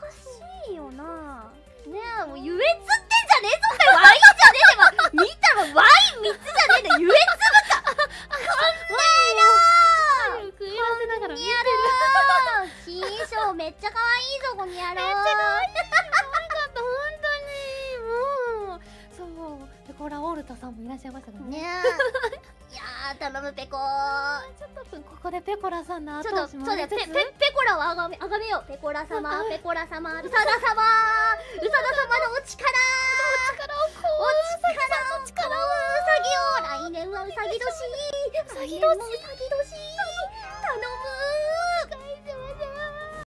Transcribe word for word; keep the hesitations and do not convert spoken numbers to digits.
しいよな。ねえ、もう優越ってんじゃねえぞって、ワインじゃねえわ。見たらワインみっつじゃねえんだ、優越豚。こんなの食い合わせながら見てる。 新章めっちゃ可愛いぞこの野郎。 めっちゃ可愛い。可愛かった、本当に。もうそうペコラオルタさんもいらっしゃいましたからね。 ねえ。いやー頼むペコ。 ちょっとここでペコラさんの後ちょっと押しもそうだよ、ペらいつつペペコラをあがめあがめよう。ペコラ様、ペコラ様、ウサダ様、ウサダ様のお力、 お力をこおう力を、お力を、ウサギを、来年はウサギ年、 ウサギ年来年もウサギ年、頼む